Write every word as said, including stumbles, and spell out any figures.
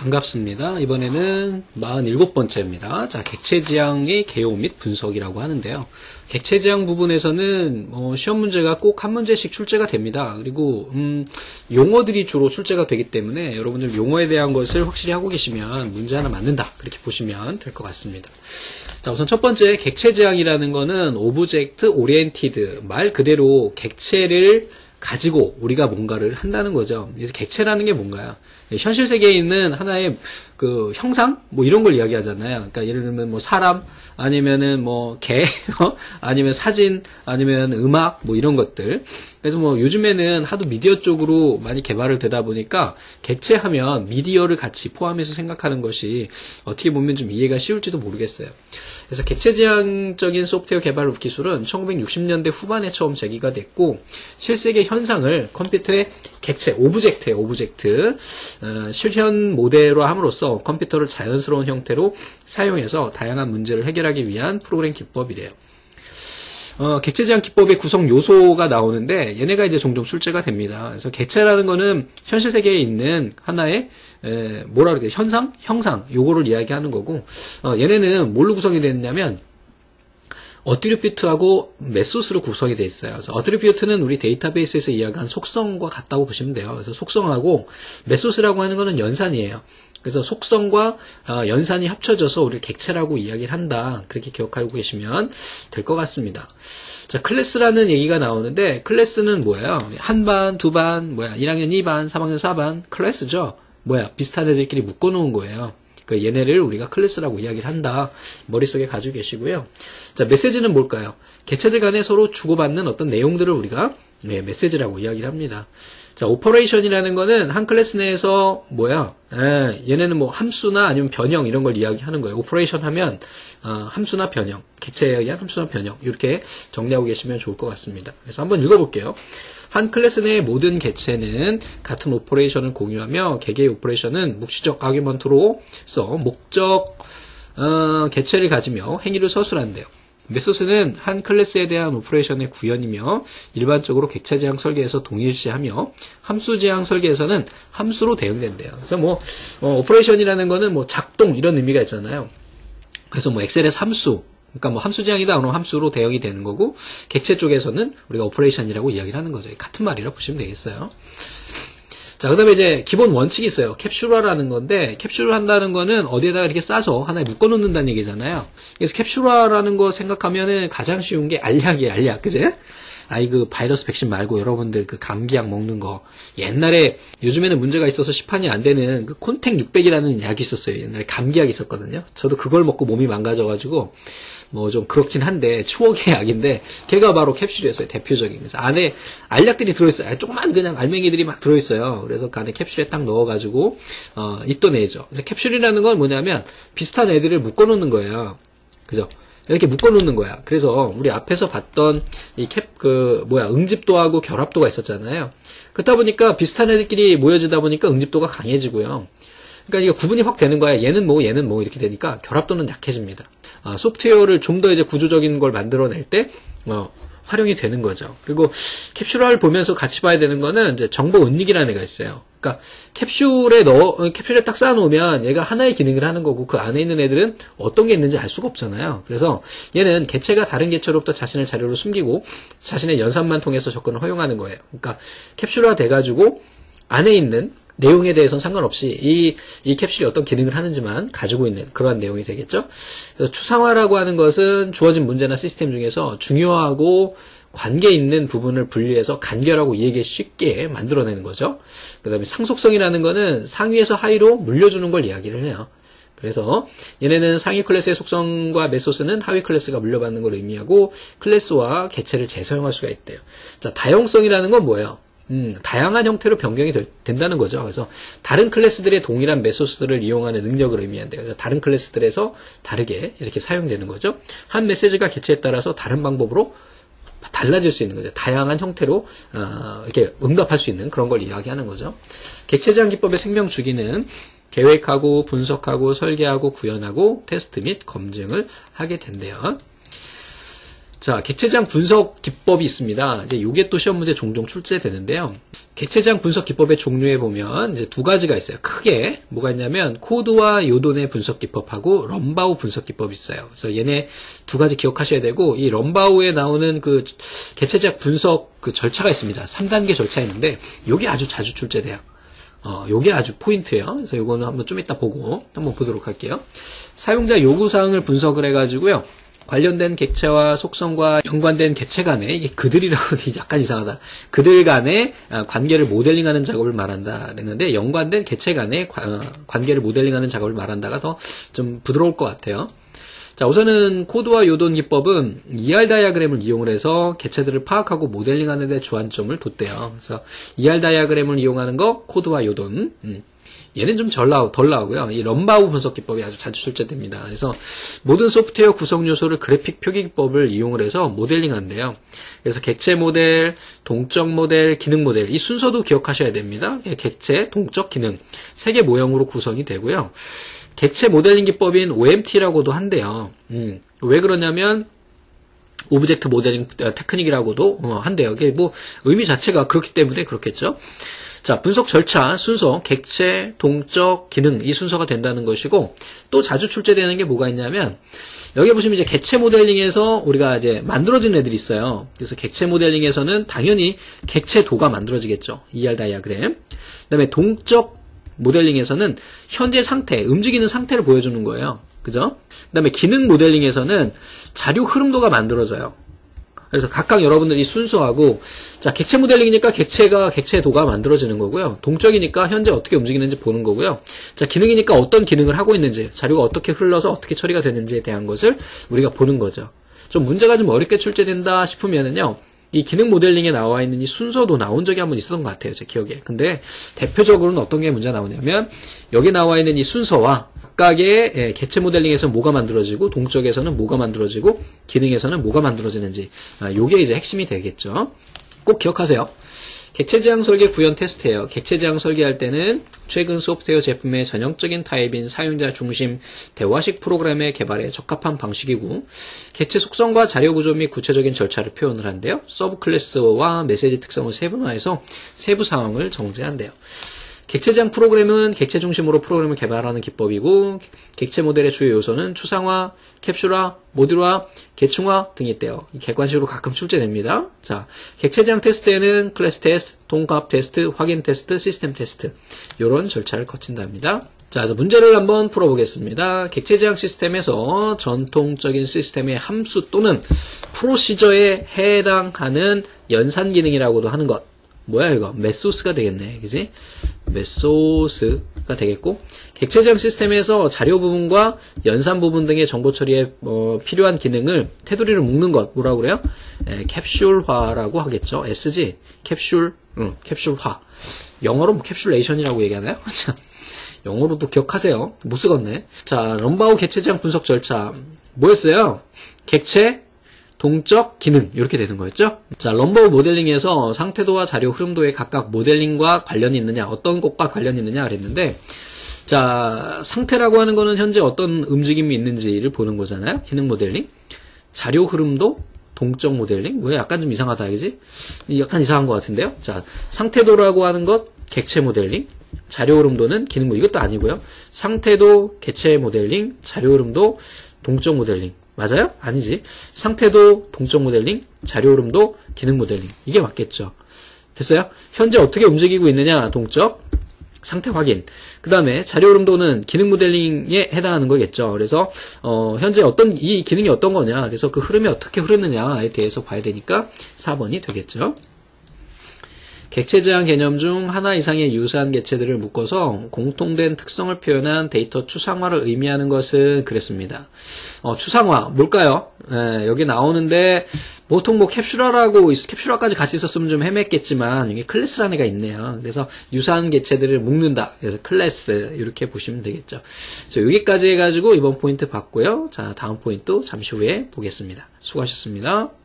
반갑습니다. 이번에는 사십칠 번째입니다. 자, 객체지향의 개요 및 분석이라고 하는데요. 객체지향 부분에서는 어, 시험 문제가 꼭 한 문제씩 출제가 됩니다. 그리고 음, 용어들이 주로 출제가 되기 때문에 여러분들 용어에 대한 것을 확실히 하고 계시면 문제 하나 맞는다, 그렇게 보시면 될 것 같습니다. 자, 우선 첫 번째 객체지향이라는 거는 오브젝트 오리엔티드, 말 그대로 객체를 가지고 우리가 뭔가를 한다는 거죠. 그래서 객체라는 게 뭔가요? 현실 세계에 있는 하나의 그 형상? 뭐 이런 걸 이야기하잖아요. 그러니까 예를 들면 뭐 사람, 아니면은 뭐 개, 아니면 사진, 아니면 음악, 뭐 이런 것들. 그래서 뭐 요즘에는 하도 미디어 쪽으로 많이 개발을 되다 보니까 객체하면 미디어를 같이 포함해서 생각하는 것이 어떻게 보면 좀 이해가 쉬울지도 모르겠어요. 그래서 객체지향적인 소프트웨어 개발 기술은 천구백육십 년대 후반에 처음 제기가 됐고, 실세계 현상을 컴퓨터의 객체, 오브젝트의 오브젝트, 어, 실현 모델로 함으로써 컴퓨터를 자연스러운 형태로 사용해서 다양한 문제를 해결하기 위한 프로그램 기법이래요. 어, 객체지향 기법의 구성 요소가 나오는데 얘네가 이제 종종 출제가 됩니다. 그래서 객체라는 거는 현실 세계에 있는 하나의 에, 뭐라 그래야 돼? 현상? 형상. 요거를 이야기하는 거고, 어, 얘네는 뭘로 구성이 됐냐면 어트리뷰트하고 메소스로 구성이 되어 있어요. 그래서 어트리뷰트는 우리 데이터베이스에서 이야기한 속성과 같다고 보시면 돼요. 그래서 속성하고 메소스라고 하는 거는 연산이에요. 그래서 속성과 어, 연산이 합쳐져서 우리 객체라고 이야기를 한다, 그렇게 기억하고 계시면 될 것 같습니다. 자, 클래스라는 얘기가 나오는데 클래스는 뭐예요? 한 반, 두 반, 뭐야, 일 학년 이 반, 삼 학년 사 반, 클래스죠. 뭐야, 비슷한 애들끼리 묶어놓은 거예요. 그 얘네를 우리가 클래스라고 이야기를 한다, 머릿속에 가지고 계시고요. 자, 메시지는 뭘까요? 객체들 간에 서로 주고받는 어떤 내용들을 우리가 네, 메시지라고 이야기를 합니다. 자, 오퍼레이션이라는 거는 한 클래스 내에서 뭐야? 에, 얘네는 뭐 함수나 아니면 변형 이런 걸 이야기하는 거예요. 오퍼레이션 하면 어, 함수나 변형, 객체에 의한 함수나 변형, 이렇게 정리하고 계시면 좋을 것 같습니다. 그래서 한번 읽어볼게요. 한 클래스 내의 모든 객체는 같은 오퍼레이션을 공유하며 개개의 오퍼레이션은 묵시적 아규먼트로서 목적 어, 객체를 가지며 행위를 서술한대요. 메소스는 한 클래스에 대한 오퍼레이션의 구현이며 일반적으로 객체지향 설계에서 동일시하며 함수지향 설계에서는 함수로 대응된대요. 그래서 뭐 어, 오퍼레이션이라는 거는 뭐 작동 이런 의미가 있잖아요. 그래서 뭐 엑셀에서 함수, 그러니까 뭐 함수지향이다 그러면 함수로 대응이 되는 거고, 객체 쪽에서는 우리가 오퍼레이션이라고 이야기를 하는 거죠. 같은 말이라 보시면 되겠어요. 자, 그 다음에 이제 기본 원칙이 있어요. 캡슐화라는 건데, 캡슐을 한다는 거는 어디에다가 이렇게 싸서 하나에 묶어놓는다는 얘기잖아요. 그래서 캡슐화라는 거 생각하면은 가장 쉬운 게 알약이에요, 알약. 그제? 아이, 그 바이러스 백신 말고 여러분들 그 감기약 먹는 거. 옛날에, 요즘에는 문제가 있어서 시판이 안 되는 그 콘택 육백이라는 약이 있었어요. 옛날에 감기약이 있었거든요. 저도 그걸 먹고 몸이 망가져가지고, 뭐 좀 그렇긴 한데, 추억의 약인데, 걔가 바로 캡슐이었어요. 대표적인. 그래서 안에 알약들이 들어있어요. 조그만 그냥 알맹이들이 막 들어있어요. 그래서 그 안에 캡슐에 딱 넣어가지고, 어, 입도내죠. 그래서 캡슐이라는 건 뭐냐면, 비슷한 애들을 묶어놓는 거예요. 그죠? 이렇게 묶어놓는 거야. 그래서 우리 앞에서 봤던 이 캡, 그, 뭐야, 응집도하고 결합도가 있었잖아요. 그렇다 보니까 비슷한 애들끼리 모여지다 보니까 응집도가 강해지고요. 그러니까 이게 구분이 확 되는 거야. 얘는 뭐, 얘는 뭐, 이렇게 되니까 결합도는 약해집니다. 아, 소프트웨어를 좀 더 이제 구조적인 걸 만들어낼 때, 어, 활용이 되는 거죠. 그리고 캡슐화를 보면서 같이 봐야 되는 거는 이제 정보 은닉이라는 애가 있어요. 그러니까 캡슐에 넣어, 캡슐에 딱 쌓아놓으면 얘가 하나의 기능을 하는 거고, 그 안에 있는 애들은 어떤 게 있는지 알 수가 없잖아요. 그래서 얘는 개체가 다른 개체로부터 자신을 자료로 숨기고 자신의 연산만 통해서 접근을 허용하는 거예요. 그러니까 캡슐화 돼가지고 안에 있는 내용에 대해서는 상관없이 이, 이 캡슐이 어떤 기능을 하는지만 가지고 있는 그러한 내용이 되겠죠. 그래서 추상화라고 하는 것은 주어진 문제나 시스템 중에서 중요하고 관계 있는 부분을 분리해서 간결하고 이해하기 쉽게 만들어내는 거죠. 그 다음에 상속성이라는 거는 상위에서 하위로 물려주는 걸 이야기를 해요. 그래서 얘네는 상위 클래스의 속성과 메소스는 하위 클래스가 물려받는 걸 의미하고, 클래스와 개체를 재사용할 수가 있대요. 자, 다용성이라는 건 뭐예요? 음, 다양한 형태로 변경이 되, 된다는 거죠. 그래서 다른 클래스들의 동일한 메소스들을 이용하는 능력을 의미한대요. 그래서 다른 클래스들에서 다르게 이렇게 사용되는 거죠. 한 메시지가 개체에 따라서 다른 방법으로 달라질 수 있는 거죠. 다양한 형태로 어, 이렇게 응답할 수 있는 그런 걸 이야기하는 거죠. 객체지향 기법의 생명 주기는 계획하고 분석하고 설계하고 구현하고 테스트 및 검증을 하게 된대요. 자, 객체장 분석 기법이 있습니다. 이제 요게 또 시험 문제 종종 출제되는데요. 객체장 분석 기법의 종류에 보면 이제 두 가지가 있어요. 크게 뭐가 있냐면 코드와 요돈의 분석 기법하고 럼바우 분석 기법이 있어요. 그래서 얘네 두 가지 기억하셔야 되고, 이 럼바우에 나오는 그 객체장 분석 그 절차가 있습니다. 삼 단계 절차 있는데 요게 아주 자주 출제돼요. 어, 요게 아주 포인트예요. 그래서 요거는 한번 좀 이따 보고 한번 보도록 할게요. 사용자 요구사항을 분석을 해가지고요. 관련된 객체와 속성과 연관된 객체 간에, 이게 그들이라고 하기 약간 이상하다. 그들 간의 관계를 모델링하는 작업을 말한다 그랬는데, 연관된 객체 간의 관계를 모델링하는 작업을 말한다가 더 좀 부드러울 것 같아요. 자, 우선은 코드와 요돈 기법은 이알 다이아그램을 이용을 해서 객체들을 파악하고 모델링하는 데 주안점을 뒀대요. 그래서 이알 다이아그램을 이용하는 거 코드와 요돈. 음. 얘는 좀 덜 나오, 덜 나오고요. 이 럼바우 분석 기법이 아주 자주 출제됩니다. 그래서 모든 소프트웨어 구성 요소를 그래픽 표기 기법을 이용을 해서 모델링 한대요. 그래서 객체 모델, 동적 모델, 기능 모델, 이 순서도 기억하셔야 됩니다. 객체, 동적, 기능 세 개 모형으로 구성이 되고요. 객체 모델링 기법인 오엠티라고도 한대요. 음, 왜 그러냐면 오브젝트 모델링 테크닉이라고도 한대요. 이게 뭐 의미 자체가 그렇기 때문에 그렇겠죠. 자, 분석 절차, 순서, 객체, 동적, 기능, 이 순서가 된다는 것이고, 또 자주 출제되는 게 뭐가 있냐면, 여기 보시면 이제 객체 모델링에서 우리가 이제 만들어진 애들이 있어요. 그래서 객체 모델링에서는 당연히 객체도가 만들어지겠죠. 이알 다이아그램. 그 다음에 동적 모델링에서는 현재 상태, 움직이는 상태를 보여주는 거예요. 그죠? 그 다음에 기능 모델링에서는 자료 흐름도가 만들어져요. 그래서 각각 여러분들이 순수하고, 자, 객체 모델링이니까 객체가, 객체도가 만들어지는 거고요. 동적이니까 현재 어떻게 움직이는지 보는 거고요. 자, 기능이니까 어떤 기능을 하고 있는지, 자료가 어떻게 흘러서 어떻게 처리가 되는지에 대한 것을 우리가 보는 거죠. 좀 문제가 좀 어렵게 출제된다 싶으면은요, 이 기능 모델링에 나와 있는 이 순서도 나온 적이 한번 있었던 것 같아요, 제 기억에. 근데 대표적으로는 어떤 게 문제가 나오냐면, 여기 나와 있는 이 순서와 각각의 예, 객체 모델링에서 뭐가 만들어지고, 동적에서는 뭐가 만들어지고, 기능에서는 뭐가 만들어지는지, 아, 요게 이제 핵심이 되겠죠. 꼭 기억하세요. 객체 지향 설계 구현 테스트예요. 객체 지향 설계할 때는 최근 소프트웨어 제품의 전형적인 타입인 사용자 중심 대화식 프로그램의 개발에 적합한 방식이고, 객체 속성과 자료 구조 및 구체적인 절차를 표현을 한대요. 서브 클래스와 메시지 특성을 세분화해서 세부 상황을 정제한대요. 객체 지향 프로그램은 객체 중심으로 프로그램을 개발하는 기법이고, 객체 모델의 주요 요소는 추상화, 캡슐화, 모듈화, 계층화 등이 있대요. 객관식으로 가끔 출제됩니다. 자, 객체 지향 테스트에는 클래스 테스트, 동값 테스트, 확인 테스트, 시스템 테스트, 이런 절차를 거친답니다. 자, 그래서 문제를 한번 풀어보겠습니다. 객체 지향 시스템에서 전통적인 시스템의 함수 또는 프로시저에 해당하는 연산 기능이라고도 하는 것. 뭐야 이거? 메소스가 되겠네. 그지? 메소스가 되겠고, 객체 지향 시스템에서 자료 부분과 연산 부분 등의 정보 처리에 어, 필요한 기능을 테두리를 묶는 것, 뭐라고 그래요? 에, 캡슐화라고 하겠죠. 에스지, 캡슐, 응, 캡슐화. 영어로 뭐 캡슐레이션이라고 얘기하나요? 영어로도 기억하세요. 못 쓰겠네. 자, 럼바우 객체 지향 분석 절차 뭐였어요? 객체, 동적, 기능 이렇게 되는 거였죠. 자, 럼바우 모델링에서 상태도와 자료 흐름도의 각각 모델링과 관련이 있느냐, 어떤 것과 관련이 있느냐 그랬는데, 자, 상태라고 하는 거는 현재 어떤 움직임이 있는지를 보는 거잖아요. 기능 모델링. 자료 흐름도, 동적 모델링. 왜 약간 좀 이상하다, 그지? 약간 이상한 것 같은데요. 자, 상태도라고 하는 것, 객체 모델링. 자료 흐름도는 기능 모델링. 이것도 아니고요. 상태도, 객체 모델링, 자료 흐름도, 동적 모델링. 맞아요? 아니지. 상태도, 동적 모델링, 자료 흐름도, 기능 모델링. 이게 맞겠죠. 됐어요? 현재 어떻게 움직이고 있느냐, 동적, 상태 확인. 그 다음에 자료 흐름도는 기능 모델링에 해당하는 거겠죠. 그래서 어, 현재 어떤 이 기능이 어떤 거냐, 그래서 그 흐름이 어떻게 흐르느냐에 대해서 봐야 되니까 사 번이 되겠죠. 객체 지향 개념 중 하나 이상의 유사한 객체들을 묶어서 공통된 특성을 표현한 데이터 추상화를 의미하는 것은 그랬습니다. 어, 추상화 뭘까요? 예, 여기 나오는데 보통 뭐 캡슐화라고 캡슐화까지 같이 있었으면 좀 헤맸겠지만 이게 클래스라는 애가 있네요. 그래서 유사한 객체들을 묶는다. 그래서 클래스 이렇게 보시면 되겠죠. 그래서 여기까지 해가지고 이번 포인트 봤고요. 자, 다음 포인트 잠시 후에 보겠습니다. 수고하셨습니다.